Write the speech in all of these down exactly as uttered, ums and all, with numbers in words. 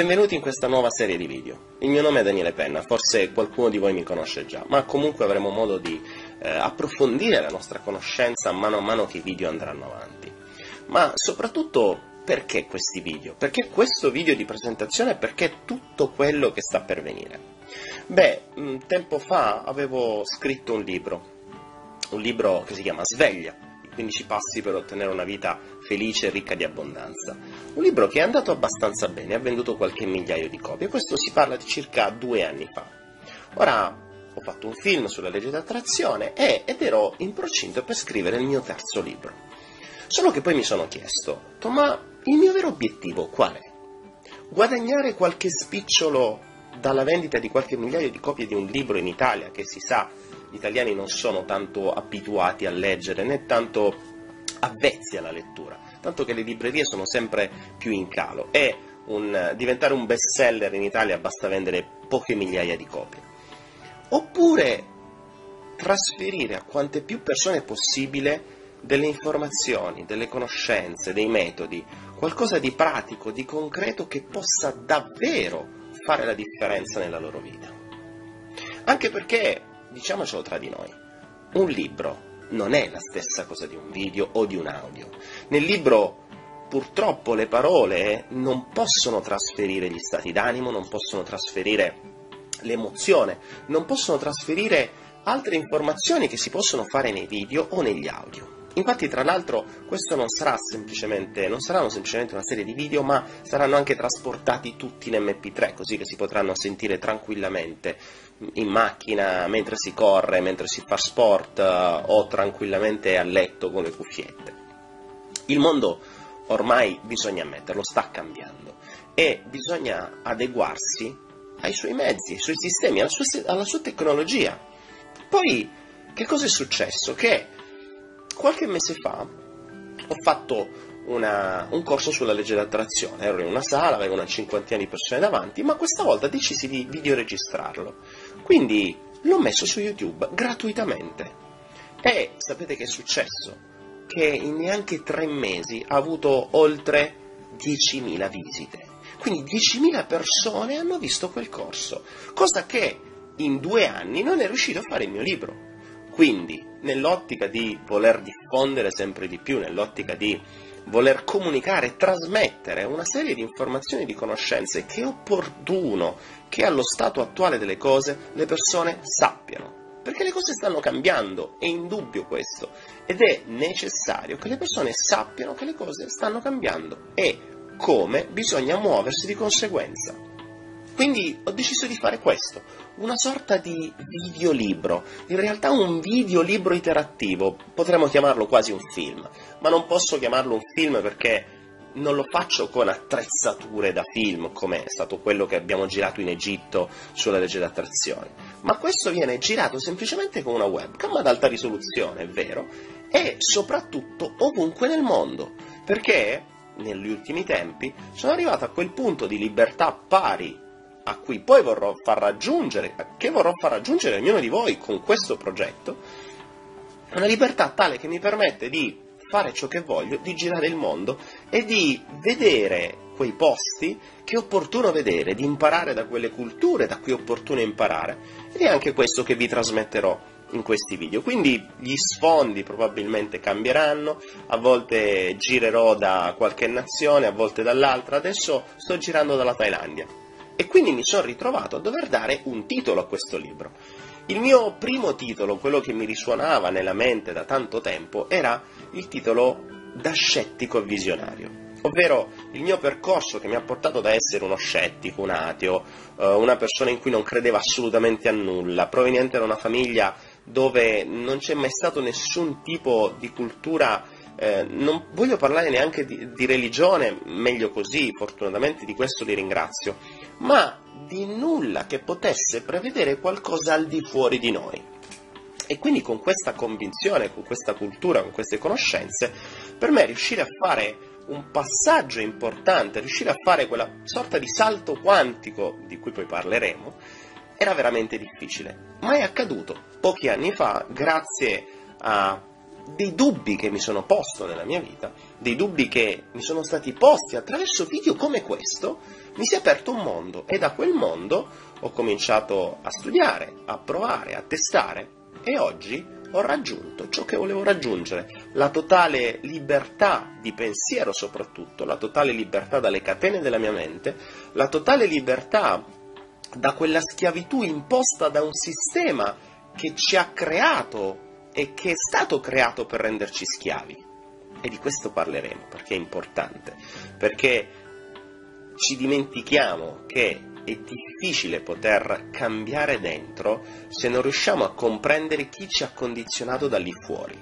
Benvenuti in questa nuova serie di video. Il mio nome è Daniele Penna, forse qualcuno di voi mi conosce già, ma comunque avremo modo di eh, approfondire la nostra conoscenza mano a mano che i video andranno avanti. Ma soprattutto, perché questi video? Perché questo video di presentazione e perché tutto quello che sta per venire? Beh, tempo fa avevo scritto un libro, un libro che si chiama Sveglia. quindici passi per ottenere una vita felice e ricca di abbondanza. Un libro che è andato abbastanza bene, ha venduto qualche migliaio di copie, questo si parla di circa due anni fa. Ora ho fatto un film sulla legge d'attrazione e, ed ero in procinto per scrivere il mio terzo libro. Solo che poi mi sono chiesto, ma il mio vero obiettivo qual è? Guadagnare qualche spicciolo dalla vendita di qualche migliaio di copie di un libro in Italia, che si sa, gli italiani non sono tanto abituati a leggere né tanto avvezzi alla lettura, tanto che le librerie sono sempre più in calo e un, diventare un best seller in Italia basta vendere poche migliaia di copie. Oppure trasferire a quante più persone possibile delle informazioni, delle conoscenze, dei metodi, qualcosa di pratico, di concreto che possa davvero fare la differenza nella loro vita. Anche perché, diciamocelo tra di noi, un libro non è la stessa cosa di un video o di un audio. Nel libro purtroppo le parole non possono trasferire gli stati d'animo, non possono trasferire l'emozione, non possono trasferire altre informazioni che si possono fare nei video o negli audio. Infatti, tra l'altro, questo non sarà semplicemente, non saranno semplicemente una serie di video, ma saranno anche trasportati tutti in emme pi tre, così che si potranno sentire tranquillamente in macchina, mentre si corre, mentre si fa sport o tranquillamente a letto con le cuffiette. Il mondo ormai, bisogna ammetterlo, sta cambiando e bisogna adeguarsi ai suoi mezzi, ai suoi sistemi, alla sua, alla sua tecnologia. Poi, che cosa è successo? Che qualche mese fa ho fatto una, un corso sulla legge d'attrazione, ero in una sala, avevo una cinquantina di persone davanti, ma questa volta decisi di videoregistrarlo, quindi l'ho messo su YouTube gratuitamente. E sapete che è successo? Che in neanche tre mesi ha avuto oltre diecimila visite, quindi diecimila persone hanno visto quel corso, cosa che in due anni non è riuscito a fare il mio libro. Quindi, nell'ottica di voler diffondere sempre di più, nell'ottica di voler comunicare e trasmettere una serie di informazioni e di conoscenze, che è opportuno che allo stato attuale delle cose le persone sappiano. Perché le cose stanno cambiando, è indubbio questo, ed è necessario che le persone sappiano che le cose stanno cambiando e come bisogna muoversi di conseguenza. Quindi ho deciso di fare questo, una sorta di videolibro, in realtà un videolibro iterattivo, potremmo chiamarlo quasi un film, ma non posso chiamarlo un film perché non lo faccio con attrezzature da film, come è stato quello che abbiamo girato in Egitto sulla legge d'attrazione, ma questo viene girato semplicemente con una webcam ad alta risoluzione, è vero, e soprattutto ovunque nel mondo, perché negli ultimi tempi sono arrivato a quel punto di libertà pari a cui poi vorrò far raggiungere, che vorrò far raggiungere ognuno di voi con questo progetto, una libertà tale che mi permette di fare ciò che voglio, di girare il mondo e di vedere quei posti che è opportuno vedere, di imparare da quelle culture da cui è opportuno imparare, ed è anche questo che vi trasmetterò in questi video. Quindi gli sfondi probabilmente cambieranno, a volte girerò da qualche nazione, a volte dall'altra, adesso sto girando dalla Thailandia. E quindi mi sono ritrovato a dover dare un titolo a questo libro. Il mio primo titolo, quello che mi risuonava nella mente da tanto tempo, era il titolo Da scettico a visionario, ovvero il mio percorso che mi ha portato da essere uno scettico, un ateo, una persona in cui non credeva assolutamente a nulla, proveniente da una famiglia dove non c'è mai stato nessun tipo di cultura. Eh, non voglio parlare neanche di, di religione, meglio così, fortunatamente di questo li ringrazio, ma di nulla che potesse prevedere qualcosa al di fuori di noi. E quindi con questa convinzione, con questa cultura, con queste conoscenze, per me riuscire a fare un passaggio importante, riuscire a fare quella sorta di salto quantico di cui poi parleremo, era veramente difficile. Ma è accaduto pochi anni fa, grazie a dei dubbi che mi sono posto nella mia vita, dei dubbi che mi sono stati posti attraverso video come questo, mi si è aperto un mondo e da quel mondo ho cominciato a studiare, a provare, a testare e oggi ho raggiunto ciò che volevo raggiungere, la totale libertà di pensiero soprattutto, la totale libertà dalle catene della mia mente, la totale libertà da quella schiavitù imposta da un sistema che ci ha creato e che è stato creato per renderci schiavi. E di questo parleremo, perché è importante, perché ci dimentichiamo che è difficile poter cambiare dentro se non riusciamo a comprendere chi ci ha condizionato da lì fuori.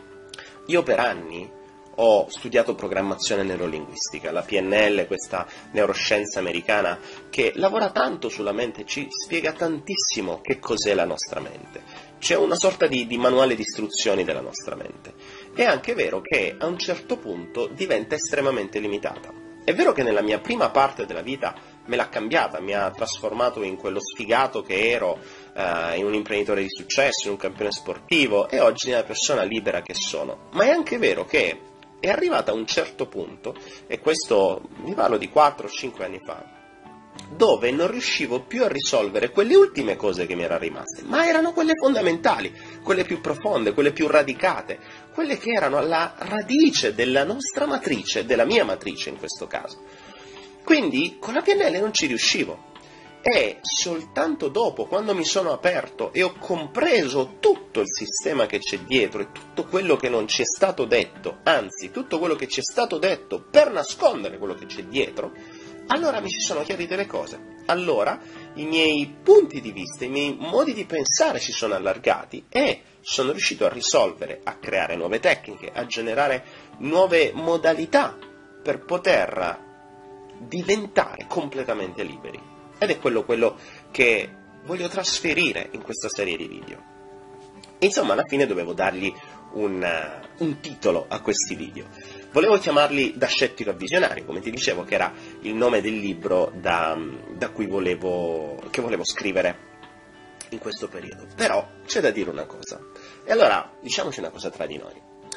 Io per anni ho studiato programmazione neurolinguistica, la P N L, questa neuroscienza americana che lavora tanto sulla mente, ci spiega tantissimo che cos'è la nostra mente. C'è una sorta di, di manuale di istruzioni della nostra mente. È anche vero che a un certo punto diventa estremamente limitata. È vero che nella mia prima parte della vita me l'ha cambiata, mi ha trasformato in quello sfigato che ero, eh, in un imprenditore di successo, in un campione sportivo e oggi nella persona libera che sono. Ma è anche vero che è arrivata a un certo punto, e questo vi parlo di quattro cinque anni fa, dove non riuscivo più a risolvere quelle ultime cose che mi erano rimaste, ma erano quelle fondamentali, quelle più profonde, quelle più radicate, quelle che erano alla radice della nostra matrice, della mia matrice in questo caso. Quindi con la P N L non ci riuscivo. E soltanto dopo, quando mi sono aperto e ho compreso tutto il sistema che c'è dietro e tutto quello che non ci è stato detto, anzi tutto quello che ci è stato detto per nascondere quello che c'è dietro, allora mi si sono chiarite le cose. Allora i miei punti di vista, i miei modi di pensare si sono allargati e sono riuscito a risolvere, a creare nuove tecniche, a generare nuove modalità per poter diventare completamente liberi. Ed è quello, quello che voglio trasferire in questa serie di video. Insomma, alla fine dovevo dargli un, uh, un titolo a questi video. Volevo chiamarli Da scettico a visionario, come ti dicevo, che era il nome del libro da, da cui volevo, che volevo scrivere in questo periodo. Però c'è da dire una cosa. E allora, diciamoci una cosa tra di noi.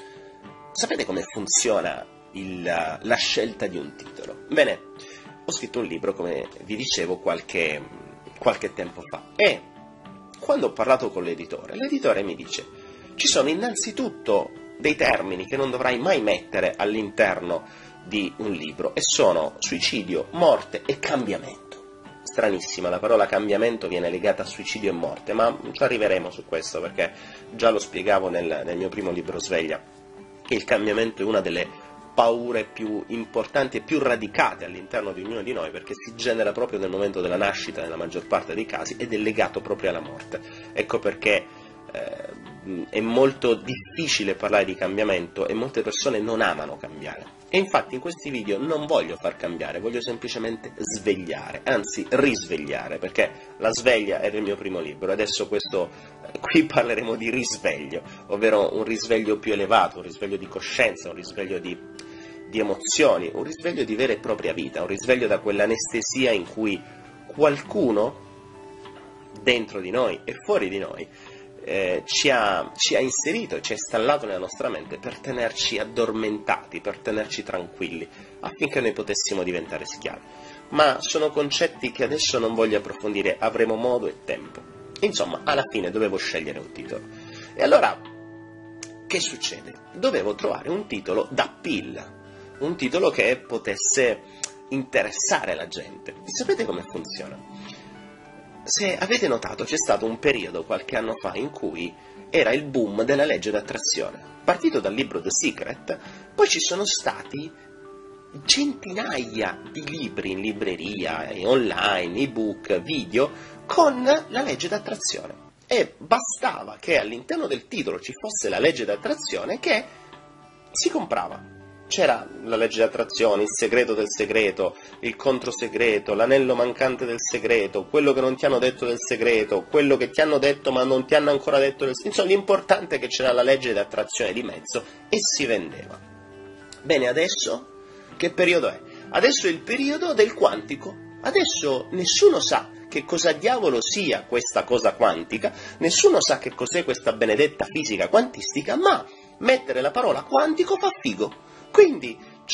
Sapete come funziona il, la scelta di un titolo? Bene, ho scritto un libro, come vi dicevo, qualche, qualche tempo fa, e quando ho parlato con l'editore, l'editore mi dice: ci sono innanzitutto dei termini che non dovrai mai mettere all'interno di un libro, e sono suicidio, morte e cambiamento. Stranissima, la parola cambiamento viene legata a suicidio e morte, ma ci arriveremo su questo, perché già lo spiegavo nel, nel mio primo libro Sveglia, che il cambiamento è una delle paure più importanti e più radicate all'interno di ognuno di noi, perché si genera proprio nel momento della nascita nella maggior parte dei casi ed è legato proprio alla morte. Ecco perché eh, è molto difficile parlare di cambiamento e molte persone non amano cambiare. E infatti in questi video non voglio far cambiare, voglio semplicemente svegliare, anzi risvegliare, perché La sveglia era il mio primo libro, adesso questo, eh, qui parleremo di risveglio, ovvero un risveglio più elevato, un risveglio di coscienza, un risveglio di, di emozioni, un risveglio di vera e propria vita, un risveglio da quell'anestesia in cui qualcuno dentro di noi e fuori di noi Eh, ci, ha, ci ha inserito e ci ha installato nella nostra mente per tenerci addormentati, per tenerci tranquilli, affinché noi potessimo diventare schiavi. Ma sono concetti che adesso non voglio approfondire, avremo modo e tempo. Insomma, alla fine dovevo scegliere un titolo. E allora, che succede? Dovevo trovare un titolo d'appeal, un titolo che potesse interessare la gente. E sapete come funziona? Se avete notato, c'è stato un periodo qualche anno fa in cui era il boom della legge d'attrazione. Partito dal libro The Secret, poi ci sono stati centinaia di libri in libreria, online, ebook, video, con la legge d'attrazione. E bastava che all'interno del titolo ci fosse la legge d'attrazione che si comprava. C'era la legge d'attrazione, il segreto del segreto, il controsegreto, l'anello mancante del segreto, quello che non ti hanno detto del segreto, quello che ti hanno detto ma non ti hanno ancora detto del segreto. Insomma, l'importante è che c'era la legge d'attrazione di mezzo e si vendeva. Bene, adesso che periodo è? Adesso è il periodo del quantico. Adesso nessuno sa che cosa diavolo sia questa cosa quantica, nessuno sa che cos'è questa benedetta fisica quantistica, ma mettere la parola quantico fa figo. Quindi c'è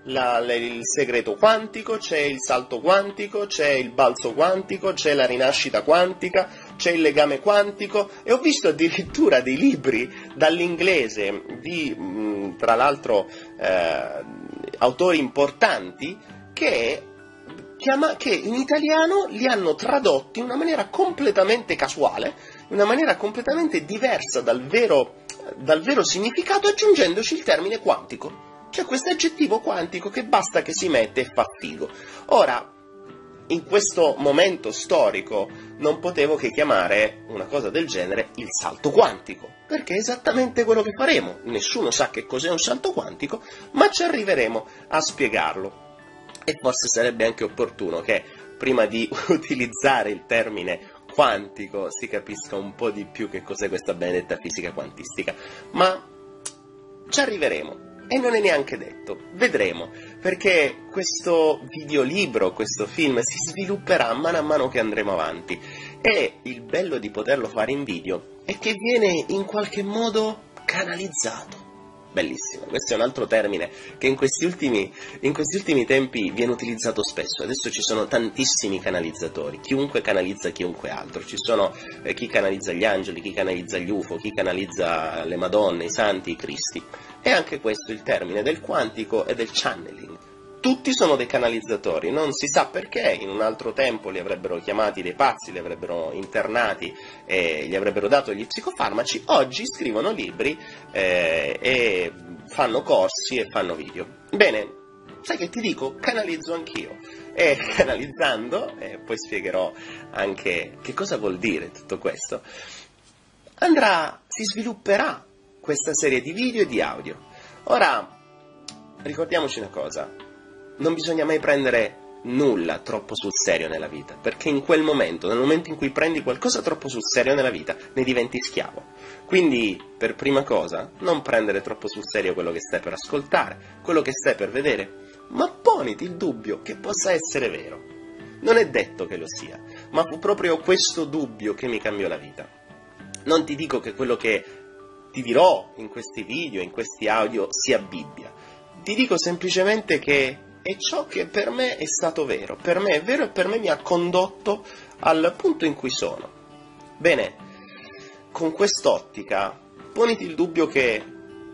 la, la, il segreto quantico, c'è il salto quantico, c'è il balzo quantico, c'è la rinascita quantica, c'è il legame quantico, e ho visto addirittura dei libri dall'inglese di, mh, tra l'altro, eh, autori importanti che, chiama, che in italiano li hanno tradotti in una maniera completamente casuale, in una maniera completamente diversa dal vero, dal vero significato, aggiungendoci il termine quantico. C'è questo aggettivo quantico che basta che si mette e fa figo. Ora, in questo momento storico non potevo che chiamare una cosa del genere il salto quantico, perché è esattamente quello che faremo. Nessuno sa che cos'è un salto quantico, ma ci arriveremo a spiegarlo. E forse sarebbe anche opportuno che prima di utilizzare il termine quantico si capisca un po' di più che cos'è questa benedetta fisica quantistica. Ma ci arriveremo. E non è neanche detto, vedremo, perché questo videolibro, questo film si svilupperà mano a mano che andremo avanti, e il bello di poterlo fare in video è che viene in qualche modo canalizzato. Bellissimo, questo è un altro termine che in questi ultimi, in questi ultimi tempi viene utilizzato spesso. Adesso ci sono tantissimi canalizzatori, chiunque canalizza chiunque altro. Ci sono eh, chi canalizza gli angeli, chi canalizza gli U F O, chi canalizza le Madonne, i Santi, i Cristi. E anche questo il termine del quantico e del channeling. Tutti sono dei canalizzatori, non si sa perché, in un altro tempo li avrebbero chiamati dei pazzi, li avrebbero internati e gli avrebbero dato gli psicofarmaci. Oggi scrivono libri eh, e fanno corsi e fanno video. Bene, sai che ti dico? Canalizzo anch'io. E canalizzando, e poi spiegherò anche che cosa vuol dire tutto questo, andrà, si svilupperà questa serie di video e di audio. Ora, ricordiamoci una cosa. Non bisogna mai prendere nulla troppo sul serio nella vita, perché in quel momento, nel momento in cui prendi qualcosa troppo sul serio nella vita, ne diventi schiavo. Quindi, per prima cosa, non prendere troppo sul serio quello che stai per ascoltare, quello che stai per vedere, ma poniti il dubbio che possa essere vero. Non è detto che lo sia, ma fu proprio questo dubbio che mi cambiò la vita. Non ti dico che quello che ti dirò in questi video, in questi audio, sia Bibbia. Ti dico semplicemente che è ciò che per me è stato vero, per me è vero e per me mi ha condotto al punto in cui sono. Bene, con quest'ottica, poniti il dubbio che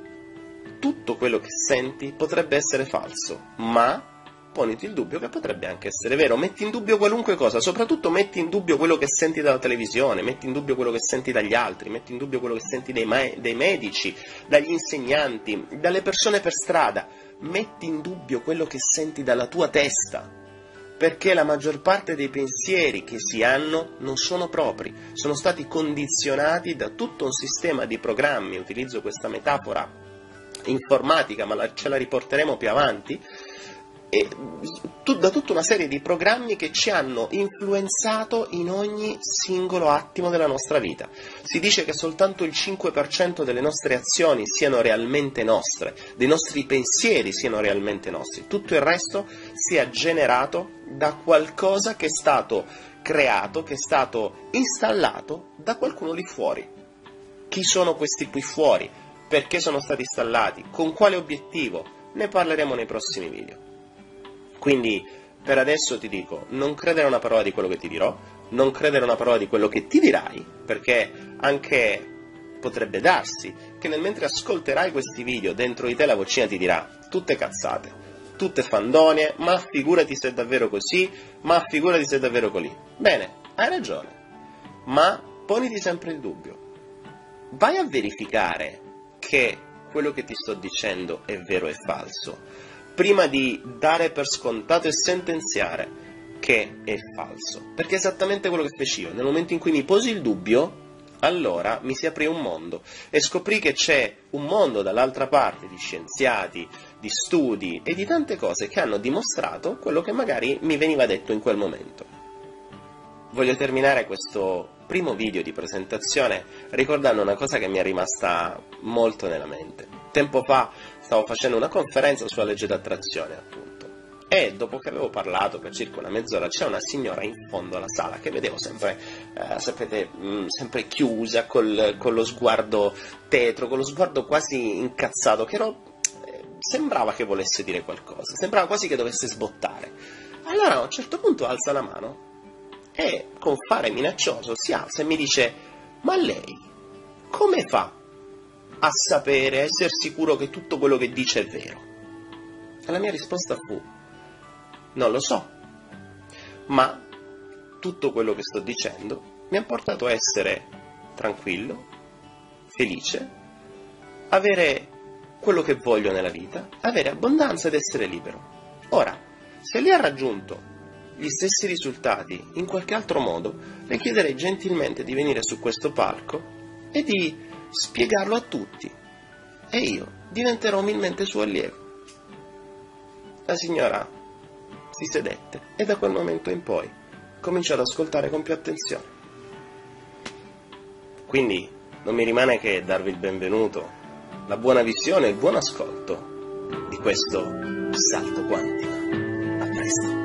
tutto quello che senti potrebbe essere falso, ma poniti il dubbio che potrebbe anche essere vero. Metti in dubbio qualunque cosa, soprattutto metti in dubbio quello che senti dalla televisione, metti in dubbio quello che senti dagli altri, metti in dubbio quello che senti dai, ma- dai medici, dagli insegnanti, dalle persone per strada. Metti in dubbio quello che senti dalla tua testa, perché la maggior parte dei pensieri che si hanno non sono propri, sono stati condizionati da tutto un sistema di programmi, utilizzo questa metafora informatica ma la, ce la riporteremo più avanti, e tu, da tutta una serie di programmi che ci hanno influenzato in ogni singolo attimo della nostra vita. Si dice che soltanto il cinque per cento delle nostre azioni siano realmente nostre, dei nostri pensieri siano realmente nostri, tutto il resto sia generato da qualcosa che è stato creato, che è stato installato da qualcuno lì fuori. Chi sono questi qui fuori? Perché sono stati installati? Con quale obiettivo? Ne parleremo nei prossimi video. Quindi per adesso ti dico, non credere a una parola di quello che ti dirò, non credere a una parola di quello che ti dirai, perché anche potrebbe darsi che nel mentre ascolterai questi video dentro di te la vocina ti dirà tutte cazzate, tutte fandonie, ma figurati se è davvero così, ma figurati se è davvero così. Bene, hai ragione, ma poniti sempre il dubbio. Vai a verificare che quello che ti sto dicendo è vero e falso, prima di dare per scontato e sentenziare che è falso. Perché è esattamente quello che feci io. Nel momento in cui mi posi il dubbio, allora mi si aprì un mondo e scoprì che c'è un mondo dall'altra parte di scienziati, di studi e di tante cose che hanno dimostrato quello che magari mi veniva detto in quel momento. Voglio terminare questo primo video di presentazione ricordando una cosa che mi è rimasta molto nella mente. Tempo fa stavo facendo una conferenza sulla legge d'attrazione, appunto, e dopo che avevo parlato per circa una mezz'ora c'è una signora in fondo alla sala che vedevo sempre, eh, sapete, mh, sempre chiusa, col, con lo sguardo tetro, con lo sguardo quasi incazzato, che ero sembrava che volesse dire qualcosa, sembrava quasi che dovesse sbottare. Allora a un certo punto alza la mano e con fare minaccioso si alza e mi dice: ma lei come fa a sapere, a essere sicuro che tutto quello che dice è vero? E la mia risposta fu: non lo so, ma tutto quello che sto dicendo mi ha portato a essere tranquillo, felice, avere quello che voglio nella vita, avere abbondanza ed essere libero. Ora, se lei ha raggiunto gli stessi risultati in qualche altro modo, le chiederei gentilmente di venire su questo palco e di spiegarlo a tutti, e io diventerò umilmente suo allievo. La signora si sedette e da quel momento in poi cominciò ad ascoltare con più attenzione. Quindi non mi rimane che darvi il benvenuto, la buona visione e il buon ascolto di questo salto quantico. A presto.